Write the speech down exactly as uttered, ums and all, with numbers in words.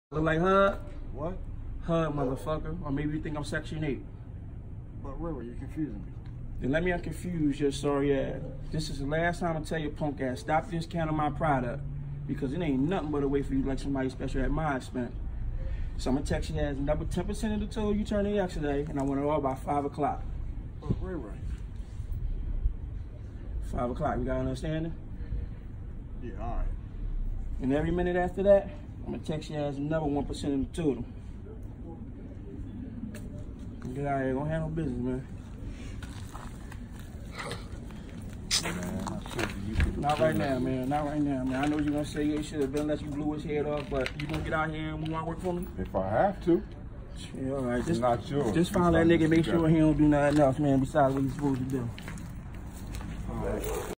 Look like Hud? What? Hud, motherfucker. Or maybe you think I'm Section eight. But River, you're confusing me. Then let me unconfuse your sorry ass. This is the last time I tell your punk ass, stop discounting my product. Because it ain't nothing but a way for you like somebody special at my expense. So I'm gonna text you as another ten percent of the total you turned in yesterday, and I want it all by five o'clock. But River. Five o'clock, you got an understanding? Yeah, all right. And every minute after that, I'm gonna text you as another one percent of the total. Get out of here, don't handle business, man. Man, I should be. Not right now, man. Not right now, man. I know you're gonna say you should have been unless you blew his head off, but you gonna get out here and want to work for me? If I have to. Yeah, all right. It's Just, not yours. Just find that nigga, make sure he don't do nothing else, man, besides what he's supposed to do. All right.